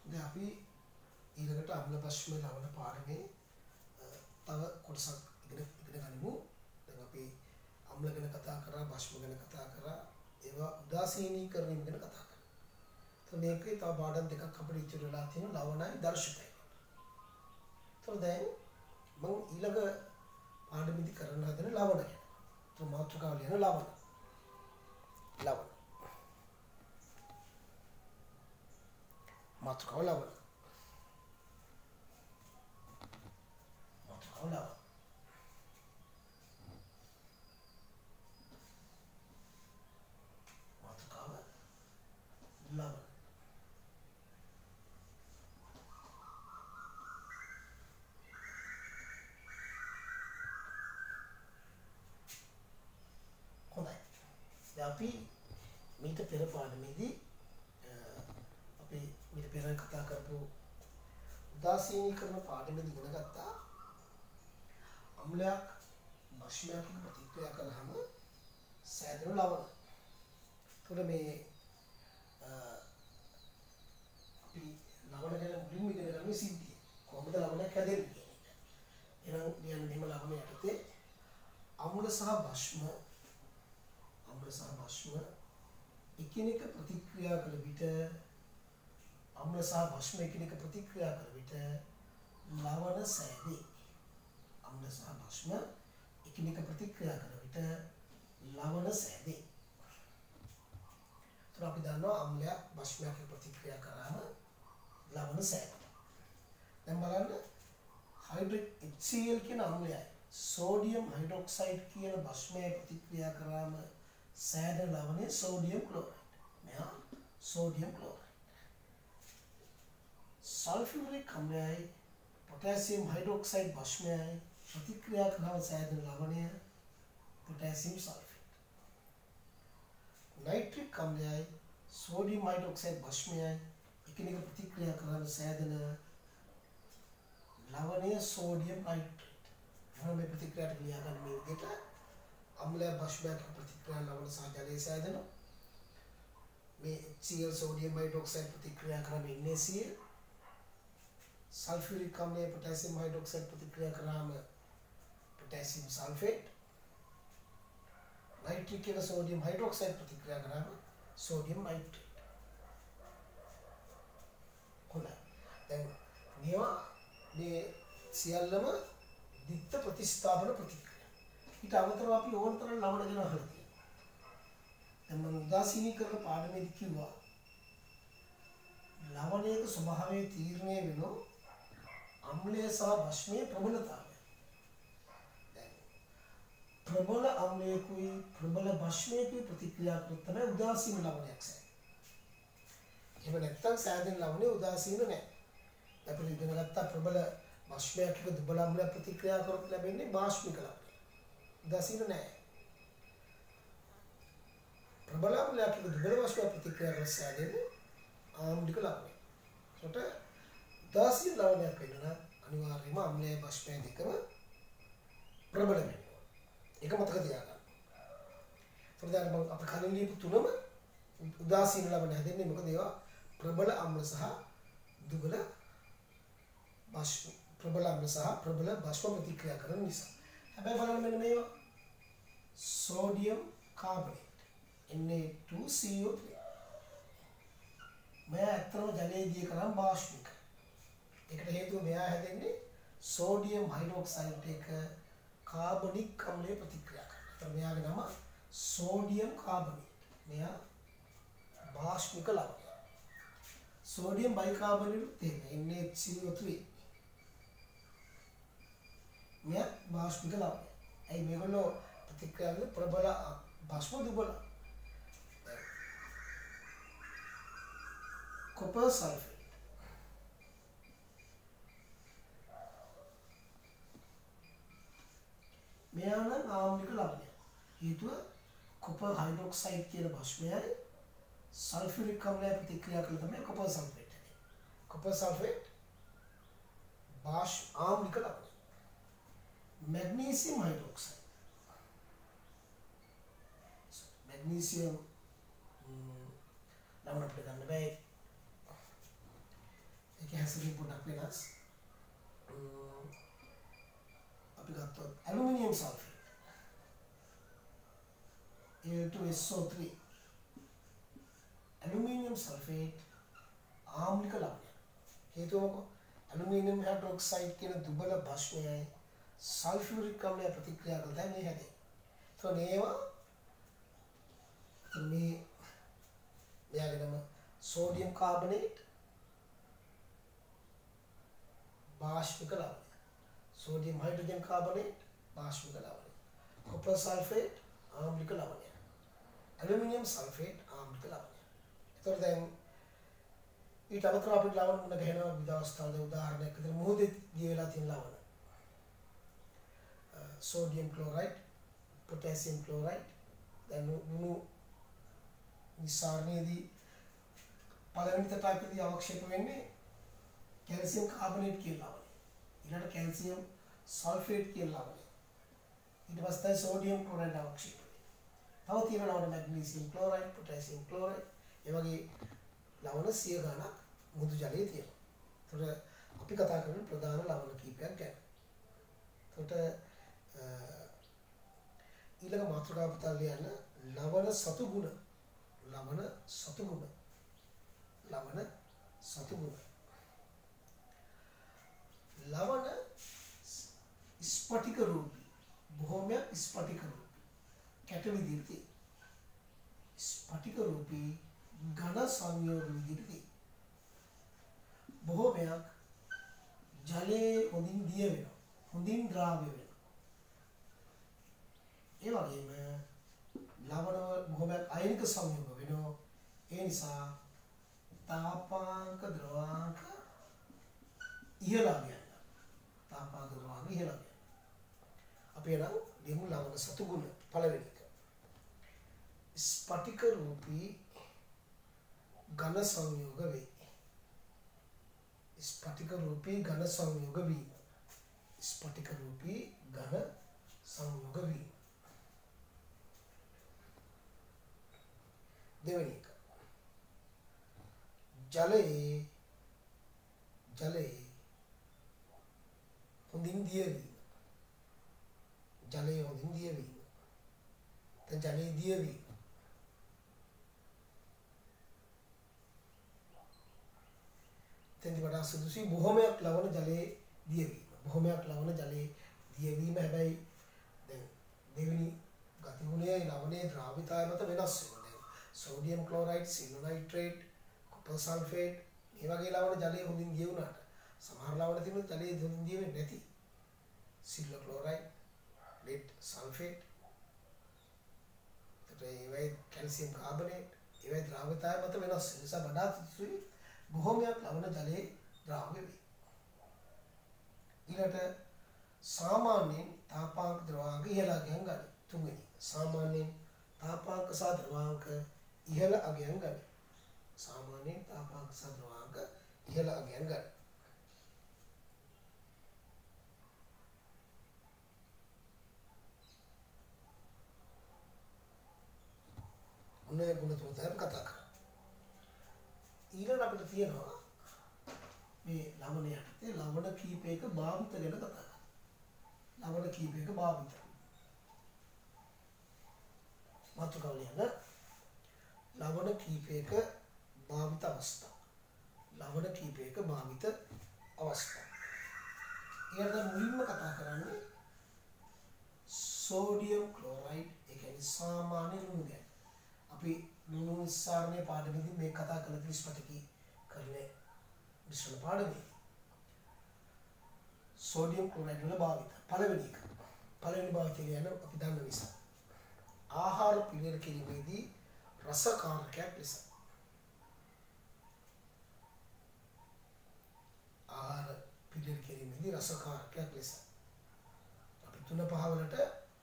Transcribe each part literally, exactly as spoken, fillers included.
දැන් අපි ඊළඟට අම්ල භස්ම ලවණ පාඩමේ තව කොටසක් ඉගෙන ඉගෙන ගනිමු. දැන් අපි අම්ල ගැන කතා කරා, භස්ම ගැන කතා කරා, ඒවා උදාසීනීකරණය ගැන කතා කරා. તો මේකේ තව පාඩම් දෙකක් අපිට ඉතුරු වෙලා තියෙනවා, ලවණයි දර්ශකයි. તો දැන් මම ඊළඟ පාඩමේදී කරන්න හදන ලවණ ගැන. તો මාතෘකාව ලියන ලවණ. ලවණ. මාතෘකාව ලවණ. මාතෘකාව ලවණ. මාතෘකාව ලවණ. අපි මීට පෙර පාඩමේදී අපි මීට පෙර කතා කරපු උදාසීනීකරණ පාඩමේදී ඉගෙන ගත්තා අම්ලයක් භස්මයක් ප්‍රතික්‍රියා කරාම සෑදෙන ලවණ. ඒතකොට මේ අපි ලවණ ගැන මුලින්ම ඉගෙන ගන්න සිද්ධිය. කොහොමද ලවණයක් හැදෙන්නේ කියන එක. එහෙනම් කියන්නේ මෙහෙම ලවණ යටතේ අම්ල සහ භස්ම අම්ල සහ භස්ම එකිනෙක ප්‍රතික්‍රියා කළ විට අම්ල සහ භස්ම එකිනෙක ප්‍රතික්‍රියා කළ විට ලවණ සෑදේ. අම්ල සහ භස්ම එකිනෙක ප්‍රතික්‍රියා කළ විට ලවණ සෑදේ. ඒතර අපි දන්නවා අම්ලයක් භස්මයක් ප්‍රතික්‍රියා කරාම ලවණ සෑදෙනවා. දැන් බලන්න හයිඩ්‍රොක් HCl කියන අම්ලයයි සෝඩියම් හයිඩ්‍රොක්සයිඩ් කියන භස්මය ප්‍රතික්‍රියා කරාම සෑදෙන ලවණය සෝඩියම් ක්ලෝරයිඩ්. මෙහා සෝඩියම් ක්ලෝරයිඩ්. සල්ෆියුරික් අම්ලයයි පොටෑසියම් හයිඩ්‍රොක්සයිඩ් භස්මයයි ප්‍රතික්‍රියා කරාම සෑදෙන ලවණය පොටෑසියම් සල්ෆේට්. නයිට්‍රික් අම්ලයයි සෝඩියම් හයිඩ්‍රොක්සයිඩ් භස්මයයි එකිනෙක ප්‍රතික්‍රියා කරාම සෑදෙන ලවණය සෝඩියම් නයිට්‍රේට්. එහෙනම් මේ ප්‍රතික්‍රියාවට ලියා ගන්න මේ විදිහට අම්ල භස්මයක ප්‍රතික්‍රියා ලවණ සහ ජලය සෑදෙනවා. මේ HCl සෝඩියම් හයිඩ්‍රොක්සයිඩ් ප්‍රතික්‍රියා කරාම NaCl, සල්ෆියුරික් අම්ලය පොටෑසියම් හයිඩ්‍රොක්සයිඩ් ප්‍රතික්‍රියා කරාම පොටෑසියම් සල්ෆේට්, නයිට්‍රික් එක සෝඩියම් හයිඩ්‍රොක්සයිඩ් ප්‍රතික්‍රියා කරාම සෝඩියම් නයිට්‍රේට්. හොඳයි. දැන් මේවා මේ සියල්ලම දිත්ත ප්‍රතිස්ථාපන ප්‍රතික්‍රියා. ඊට අමතරව අපි ඕන තරම් ලවණ ගැන අහලා තියෙනවා. දැන් මම උදාසීනීකරණ පාඩමේදී කිව්වා ලවණයක ස්වභාවය තීරණය වෙනවා අම්ලය සහ භස්මයේ ප්‍රබලතාවය. දැන් ප්‍රබල අම්ලයකුයි ප්‍රබල භස්මයකුයි ප්‍රතික්‍රියා කරොත් තමයි උදාසීන ලවණයක් සෑදෙන්නේ. එහෙම නැත්නම් සෑදෙන ලවණය උදාසීන නැහැ. අපි ඉගෙන ගත්ත ප්‍රබල භස්මයක් එක්ක දුබල අම්ලයක් ප්‍රතික්‍රියා කරොත් ලැබෙන්නේ භාෂ්මික ලවණය. උදාසීන නැහැ. ප්‍රබල අම්ලයක් එක්ක දුබල භස්මයක් ප්‍රතික්‍රියා කරොත් සෑදෙන්නේ ආම්ලික ලවණය. ඒකට උදාසීන ලවණයක් වෙන්න නම් අනිවාර්යයෙන්ම අම්ලය භස්මය දෙකම ප්‍රබල වෙන්න ඕන. ඒක මතක තියාගන්න. ඒකට දැන් මම අප කලින් ලියපු තුනම උදාසීන ලවණ හැදෙන්නේ මොකද ඒවා ප්‍රබල අම්ල සහ දුබල භස්ම ප්‍රබල අම්ල සහ ප්‍රබල භස්ම ප්‍රතික්‍රියා කරන නිසා. හැබැයි බලන්න මෙන්න මේවා sodium carbonate Na two C O three. මෙයා ඇත්තම ජලයේදී කරන් භාෂ්මික. ඒකට හේතුව මෙයා හැදෙන්නේ සෝඩියම් හයිඩ්‍රොක්සයිඩ් එක කාබනික් අම්ලයේ ප්‍රතික්‍රියා කරනවා. ඒතර මෙයාගේ නම සෝඩියම් කාබනේට්. මෙයා භාෂ්මික ලවණය. සෝඩියම් බයිකාබනේට් තියෙන Na C O three. මෙයා භාෂ්මික ලවණය. ඇයි මේගොල්ලෝ ප්‍රතික්‍රියා කරන ප්‍රබල භස්ම දුබල copper sulfate. මෙයා නම් ආම්ලික ලවණය. හේතුව copper hydroxide කියන භස්මයයි සල්ෆියුරික් අම්ලය ප්‍රතික්‍රියා කළ තමයි copper sulfate හැදෙන්නේ. copper sulfate භාෂ් ආම්ලික ලවණය. magnesium hydroxide. magnesium ලවණ අපිට ගන්න බෑ. හැසිරීම පොඩ්ඩක් වෙනස්. අපි ගත්තොත් aluminium sulphate Al two S O three aluminium sulphate ආම්ලික ලවණයක්. හේතුව මොකක්ද? ඇලුමිනියම් හයිඩ්‍රොක්සයිඩ් කියන දුබල භස්මයයි සල්ෆියුරික් අම්ලය ප්‍රතික්‍රියා කරලා මේ හැදේ. So මේවා මේ මෙයාගෙනම සෝඩියම් කාබනේට් बाष्पिक लवण सोडियम हाइड्रोजन कार्बोनेट बाष्पिक लवण कॉपर सल्फेट आम्लिक लवण एल्युमिनियम सल्फेट आम्लिक लवण එතකොට දැන් ඊට අමතරව අපිට ලවණ මුණ ගැහෙනවා විදවස්ථාවල උදාහරණයක් විදිහට මොහොතේ දිය වෙලා තියෙන ලවණ සෝඩියම් ක්ලෝරයිඩ් පොටෑසියම් ක්ලෝරයිඩ් දැන් මුණු නිසාරණයේදී පළවෙනි තටාකයේදී අවක්ෂේප වෙන්නේ कैल्शियम कार्बोनेट කියලා ලවණය. ඊළඟට कैल्शियम सल्फेट කියලා ලවණය. ඊට පස්සේ සෝඩියම් ක්ලෝරයිඩ් අවක්ෂේප වෙනවා. තව තියෙන ලවණ මැග්නීසියම් ක්ලෝරයිඩ්, පොටෑසියම් ක්ලෝරයිඩ්, ඒ වගේ ලවණ සිය ගණක් මුදු ජලයේ තියෙනවා. ඒතර අපි කතා කරන්නේ ප්‍රධාන ලවණ කීපයක් ගැන. ඒතර ඊළඟ මාතෘකාව පුතා ලියන්න ලවණ සතු ගුණ. ලවණ සතු ගුණ. ලවණ සතු ගුණ. लवण स्फटिक रूपी भौम्य स्फटिक रूपी कैट विधि स्फटिक रूपी घन संयोग विधि भौम्य जले හොඳින් දිය වෙනවා හොඳින් ද්‍රාව්‍ය වෙනවා ඒ වගේම ලවණ භෞම්‍ය අයනික සංයෝග වෙනවා ඒ නිසා තාපාංක ද්‍රවාංක ඉහළම යනවා तापांक द्रव्यांक इहला गया අපි එනම් දෙමු ලවණ සතු ගුණ පළවෙනි එක ස්පටික රූපී ඝන සංයෝග වේ ස්පටික රූපී ඝන සංයෝග වීම ස්පටික රූපී ඝන සංයෝග වීම දෙවෙනි එක ජලයේ ජලයේ හොඳින් දිය වීම ජලයේ හොඳින් දිය වීම දැන් ජලයේ දිය වීම තෙන්දි වඩා සුදුසුයි බොහොමයක් ලවණ ජලයේ දිය වීම බොහොමයක් ලවණ ජලයේ දිය වීම හැබැයි දැන් දෙවෙනි ගතිගුණයේ ලවණයේ ද්‍රාවිතාවය මත වෙනස් වෙනවා දැන් sodium chloride silver nitrate copper sulphate මේ වගේ ලවණ ජලයේ හොඳින් දිය වුණාට සමහර ලවණ තිබුණත් ජලයේ හොඳින් දිය වෙන්නේ නැති सिल्वर क्लोराइड लेड सल्फेट ඒවයි कैल्शियम कार्बोनेट ඒවයි ද්‍රාව්‍යතාවය මත වෙනස් වෙන නිසා වඩා සුදුසුයි බොහොමයක් ලවණ ජලයේ ද්‍රාව්‍ය වේ. ඊළඟට සාමාන්‍යයෙන් තාපාංක ද්‍රවාංක ඉහළ අගයන් ගන්න. තුන්වෙනි සාමාන්‍යයෙන් තාපාංක සහ ද්‍රවාංක ඉහළ අගයන් ගන්න. සාමාන්‍යයෙන් තාපාංක සහ ද්‍රවාංක ඉහළ අගයන් ගන්න. උනේ ගුණ තුන තමයි කතා කරන්නේ. ඊළඟ අපිට තියෙනවා මේ ලවණ යටතේ ලවණ කීපයක භාවිත ගැන කතා කරනවා. ලවණ කීපයක භාවිත. මාතෘකාව ලියන්න. ලවණ කීපයක භාවිත අවස්ථා. ලවණ කීපයක භාවිත අවස්ථා. ඊළඟ මුලින්ම කතා කරන්නේ සෝඩියම් ක්ලෝරයිඩ් ඒ කියන්නේ සාමාන්‍ය ලුණු ගැන. අපි ලුණු නිස්සාරණයේ පාඩමේදී මේ කතා කළ ත්‍රිස්පටිකී කරන්නේ මිශ්‍රණ පාඩමේ සෝඩියම් ක්ලෝරයිඩ් වල භාවිත පළවෙනි එක පළවෙනි භාවිතය කියන අපි දන්න නිසා ආහාර පිළියෙල කිරීමේදී රසකාරකයක් ලෙස ආහාර පිළියෙල කිරීමේදී රසකාරකයක් ලෙස අපි තුන පහ වලට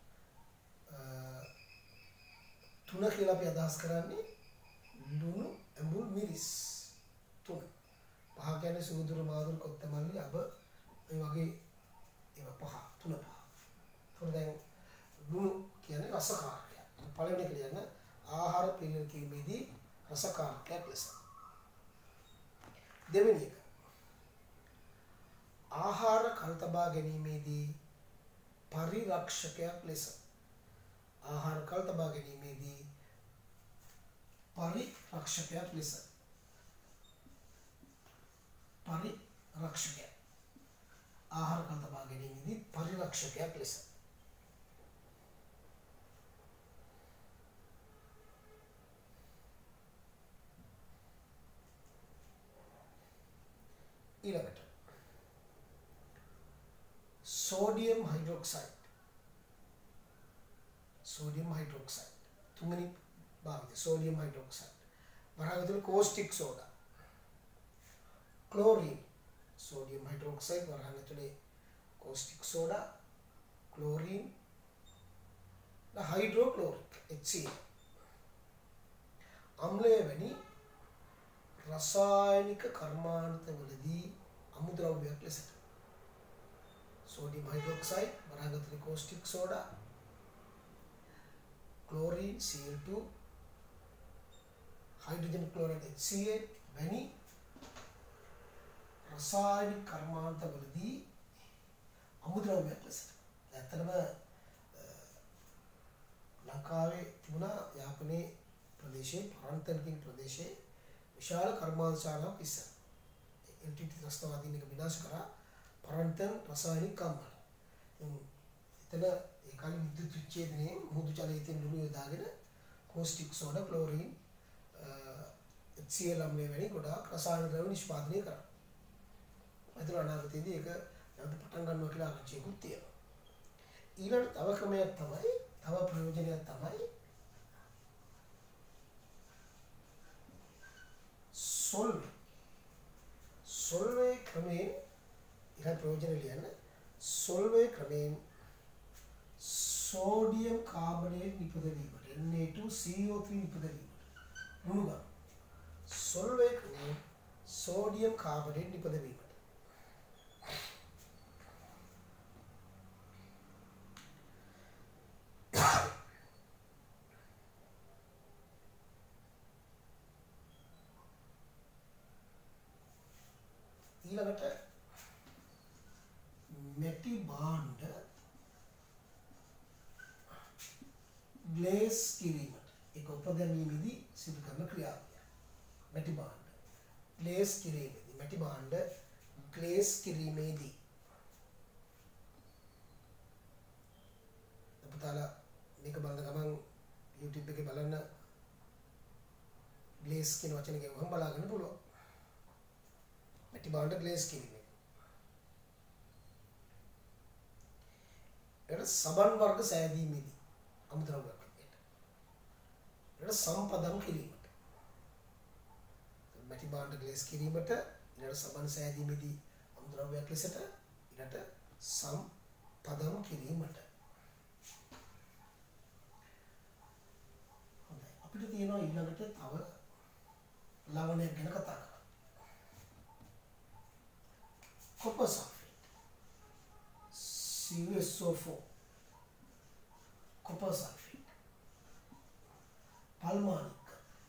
තුන කියලා අපි අදහස් කරන්නේ ලුණු ඇඹුල් මිරිස් තුන. පහ කියන්නේ සූදුරු මාදුරු කොත්තමල්ලි අබ මේ වගේ ඒවා පහ තුන පහ. ඒතකොට දැන් ලුණු කියන්නේ රසකාරකයක්. පළවෙනි එක කියන්නේ ආහාර පිළියෙල කිරීමේදී රසකාරකයක් ලෙස. දෙවෙනි එක තබා ගැනීමේදී පරිරක්ෂකයක් ලෙස ආහාර කල් තබා ගැනීමේදී පරිරක්ෂකයක් ලෙස පරිරක්ෂකයක් ආහාර කල් තබා ගැනීමේදී පරිරක්ෂකයක් ලෙස ඊළඟට sodium hydroxide sodium hydroxide තුන්වෙනි භාවිතය sodium hydroxide වරහන් caustic soda chlorine sodium hydroxide වරහන් ඇතුලේ caustic soda chlorine hydrochloric H C l අම්ලය වැනි රසායනික කර්මාන්තවලදී අමුද්‍රව්‍යයක් ලෙසට sodium hydroxide වරහන් ඇතුලේ caustic soda chlorine C l two hydrogen chloride H C l වැනි රසායනික කර්මාන්තවලදී අමුද්‍රව්‍යයක් ලෙසට ඇත්තටම ලංකාවේ තිබුණා යාපනයේ ප්‍රදේශයේ පරන්තන් කියන ප්‍රදේශයේ විශාල කර්මාන්ත ශාලාවක් ඉස්සර L T T ත්‍රස්තවාදීන් එක විනාශ කරා පරන්තන් රසායනික කම්මල. එතන ඒ කාලේ විද්‍යුත් විච්ඡේදනයේ මුහුදු ජලයේ තියෙන ලුණු යොදාගෙන caustic soda chlorine H C l අම්ලය වැනි ගොඩාක් රසායනික ද්‍රව්‍ය නිෂ්පාදනය කරා. අද අනාගතයේදී ඒක නැවත පටන් ගන්නවා කියලා ආරංචියකුත් තියෙනවා. ඊළඟ තව ක්‍රමයක් තමයි තව ප්‍රයෝජනයක් තමයි solve solve ක්‍රමයෙන් ඊළඟ ප්‍රයෝජන ලියන්න solve ක්‍රමයෙන් sodium carbonate නිපදවීමට N A two C O three නිපදවීමට ලුණු ගන්න solve ක්‍රමයෙන් sodium carbonate නිපදවීමට ඊළඟට මෙටි භාණ්ඩ ග්ලේස් කිරීමට ඒක උපදැමීමේදී සිදු කරන ක්‍රියාවලිය. මෙටි භාණ්ඩ ග්ලේස් කිරීමේදී මෙටි භාණ්ඩ ග්ලේස් කිරීමේදී අපතලා මේක බලන ගමන් YouTube එකේ බලන්න ග්ලේස් කියන වචනේ කියවම බලාගන්න පුළුවන්. මෙටි භාණ්ඩ ග්ලේස් කිරීම. ඒක සබන් වර්ග සෑදීමේදී අමුද්‍රව්‍යයක් විදියට. ඒක සම්පදම් කිරීමට. මෙටි භාණ්ඩ ග්ලේස් කිරීමට ඊළඟ සබන් සෑදීමේදී අමුද්‍රව්‍යයක් ලෙසට ඊළඟ සම්පදම් කිරීමට. හොඳයි. අපිට තියෙනවා ඊළඟට තව ලවණයක් ගැන කතා කරන්න. copper sulfate C u S O four copper sulfate palmonic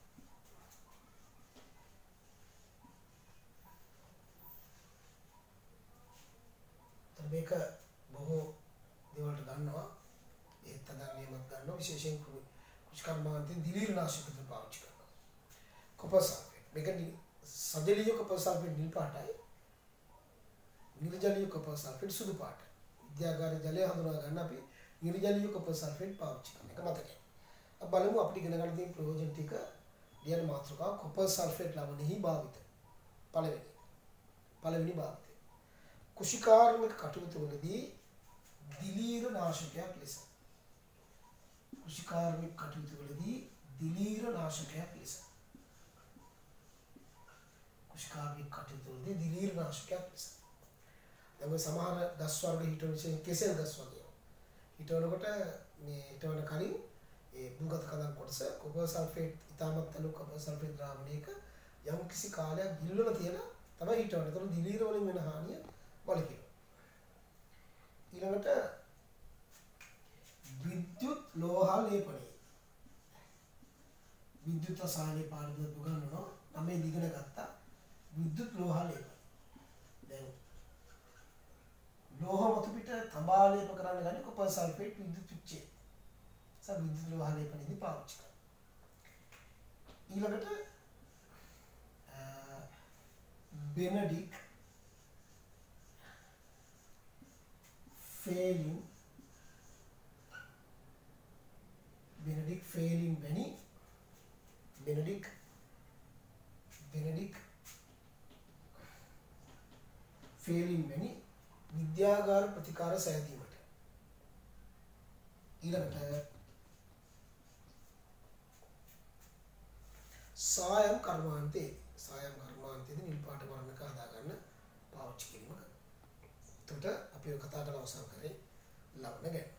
මේක බොහෝ දේවල්ට ගන්නවා ඒත් තදන්නියමත් ගන්නවා විශේෂයෙන් කුෂ්කර්මාන්තයෙන් දිලීරනාශකතු පාවිච්චි කරනවා copper sulfate මේක සජලීය copper sulfate නිල් පාටයි නිර්ජලීය copper sulfate සුදු පාට. විද්‍යාගාර ජලය හඳුනා ගන්න අපි නිර්ජලීය copper sulfate පාවිච්චි කරන එක මතකයි. අපි බලමු අපිට ඉගෙන ගන්න තියෙන ප්‍රයෝජන ටික ලියන මාතෘකාව copper sulfate ලවණෙහි භාවිත. පළවෙනි. පළවෙනි භාවිතය. කුෂිකාර්මික කටයුතු වලදී දිලීර නාශකයක් ලෙස. කුෂිකාර්මික කටයුතු වලදී දිලීර නාශකයක් ලෙස. කුෂිකාර්මික කටයුතු වලදී දිලීර නාශකයක් ලෙස. දැන් සමහර ගස් වර්ග හිටවන විශේෂයෙන් කෙසෙල් ගස් වර්ගය. හිටවනකොට මේ හිටවන කලින් ඒ භූගත කඳන් කොටස copper sulfate ඉතාමත් අලු copper sulfate ද්‍රාවණයක යම් කිසි කාලයක් ගිල්වලා තියෙන තමයි හිටවන්නේ. ඒතකොට දිලීර වලින් වෙන හානිය වළකිනවා. ඊළඟට විද්‍යුත් ලෝහ ලේපනය. විද්‍යුත් රසායනික පාඩුවේ පුගන්වනවා. නම් මේ දිගට ගත්තා විද්‍යුත් ලෝහ ලේපනය. දැන් ලෝහ මතු පිට තඹා ලේප කරන්න ගන්නේ කොපර් සල්ෆේට් විද්‍යුත් පිච්චේ. සම විද්‍යුත් ලෝහ ලේපනයේදී පාවිච්චි කරනවා. ඊළඟට Benedict failing Benedict failing වැනි Benedict Benedict failing වැනි විද්‍යාගාර ප්‍රතිකාර සෑදීමට ඊළඟට සායම් කර්මාන්තේ සායම් කර්මාන්තයේදී නිල් පාට වර්ණක හදාගන්න පාවිච්චි කිරීම කරනවා. එතකොට අපි ඔය කතා කරලා අවසන් කරේ ලබන ගැන